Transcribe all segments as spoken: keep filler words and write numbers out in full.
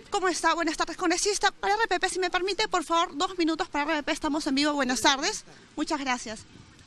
¿Cómo está? Buenas tardes, congresista. Para R P P, si me permite, por favor, dos minutos para R P P. Estamos en vivo. Buenas tardes. Muchas gracias.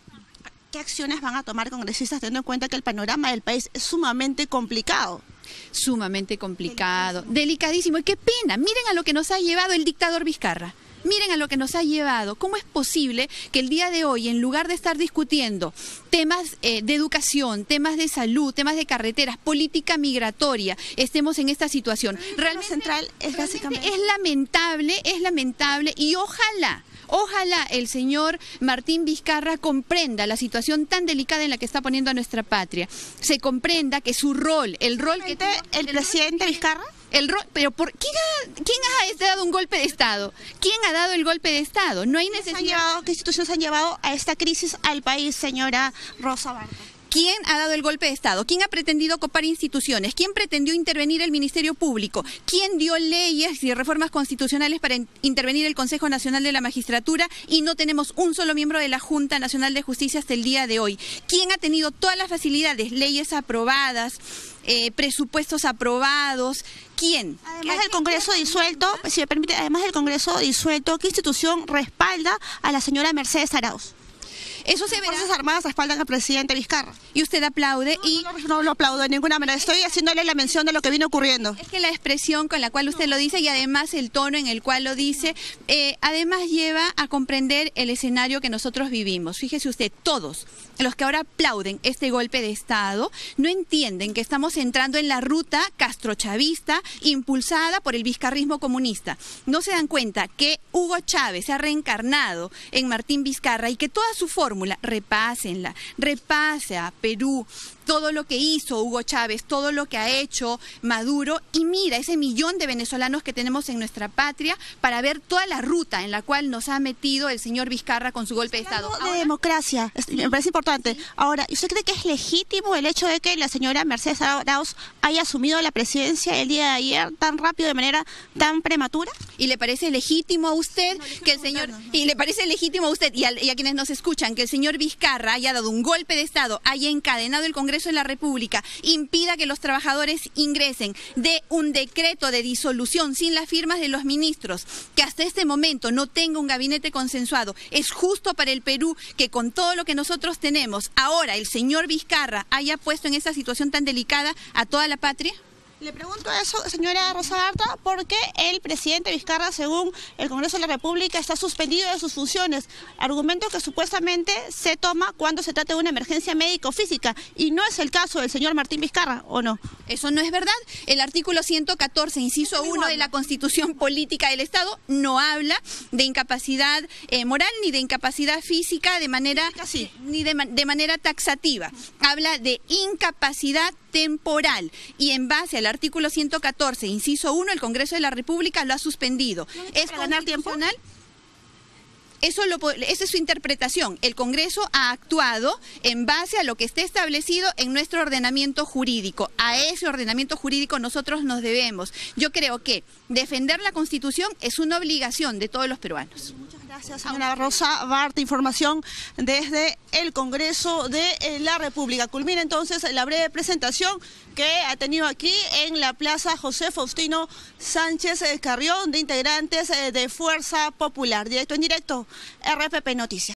¿Qué acciones van a tomar congresistas teniendo en cuenta que el panorama del país es sumamente complicado? Sumamente complicado, delicadísimo. Y qué pena, miren a lo que nos ha llevado el dictador Vizcarra. Miren a lo que nos ha llevado. ¿Cómo es posible que el día de hoy, en lugar de estar discutiendo temas eh, de educación, temas de salud, temas de carreteras, política migratoria, estemos en esta situación? Realmente central es básicamente es lamentable, es lamentable y ojalá Ojalá el señor Martín Vizcarra comprenda la situación tan delicada en la que está poniendo a nuestra patria. Se comprenda que su rol, el rol que tiene el, el presidente Vizcarra. El rol, pero por ¿quién ha, quién ha dado un golpe de Estado? ¿Quién ha dado el golpe de Estado? No hay necesidad. Llevado, ¿Qué instituciones han llevado a esta crisis al país, señora Rosa Barta? ¿Quién ha dado el golpe de Estado? ¿Quién ha pretendido copar instituciones? ¿Quién pretendió intervenir el Ministerio Público? ¿Quién dio leyes y reformas constitucionales para in intervenir el Consejo Nacional de la Magistratura? Y no tenemos un solo miembro de la Junta Nacional de Justicia hasta el día de hoy. ¿Quién ha tenido todas las facilidades, leyes aprobadas, eh, presupuestos aprobados? ¿Quién? Además del Congreso disuelto, si me permite, además del Congreso disuelto, ¿qué institución respalda a la señora Mercedes Arauz? Eso se verá. Fuerzas Armadas respaldan al presidente Vizcarra. Y usted aplaude no, y... No, no, no lo aplaudo de ninguna manera. Estoy haciéndole la mención de lo que viene ocurriendo. Es que la expresión con la cual usted lo dice y además el tono en el cual lo dice, eh, además lleva a comprender el escenario que nosotros vivimos. Fíjese usted, todos los que ahora aplauden este golpe de Estado no entienden que estamos entrando en la ruta castrochavista impulsada por el vizcarrismo comunista. No se dan cuenta que Hugo Chávez se ha reencarnado en Martín Vizcarra y que toda su forma Fórmula, repásenla, repase a Perú todo lo que hizo Hugo Chávez, todo lo que ha hecho Maduro y mira ese millón de venezolanos que tenemos en nuestra patria para ver toda la ruta en la cual nos ha metido el señor Vizcarra con su golpe de Estado. De democracia, me parece importante. ¿Sí? Ahora, ¿usted cree que es legítimo el hecho de que la señora Mercedes Arauz haya asumido la presidencia el día de ayer tan rápido, de manera tan prematura? ¿Y le parece legítimo a usted no, que el señor, y le parece legítimo a usted y a, y a quienes nos escuchan que el señor Vizcarra haya dado un golpe de Estado, haya encadenado el Congreso de la República, impida que los trabajadores ingresen, de un decreto de disolución sin las firmas de los ministros, que hasta este momento no tenga un gabinete consensuado? ¿Es justo para el Perú que con todo lo que nosotros tenemos, ahora el señor Vizcarra haya puesto en esa situación tan delicada a toda la patria? Le pregunto eso, señora Rosa Barta, porque el presidente Vizcarra, según el Congreso de la República, está suspendido de sus funciones, argumento que supuestamente se toma cuando se trata de una emergencia médico-física, y no es el caso del señor Martín Vizcarra, ¿o no? Eso no es verdad. El artículo ciento catorce, inciso uno de la Constitución Política del Estado no habla de incapacidad eh, moral ni de incapacidad física de manera, sí. ni de, de manera taxativa. Habla de incapacidad temporal y en base al artículo ciento catorce, inciso uno, el Congreso de la República lo ha suspendido. ¿No ¿Es ganar tiempo? Eso lo, esa es su interpretación. El Congreso ha actuado en base a lo que esté establecido en nuestro ordenamiento jurídico. A ese ordenamiento jurídico nosotros nos debemos. Yo creo que defender la Constitución es una obligación de todos los peruanos. Muchas gracias, señora Rosa Barta. Información desde el Congreso de la República. Culmina entonces la breve presentación que ha tenido aquí en la Plaza José Faustino Sánchez Carrión de integrantes de Fuerza Popular. Directo en directo, R P P Noticias.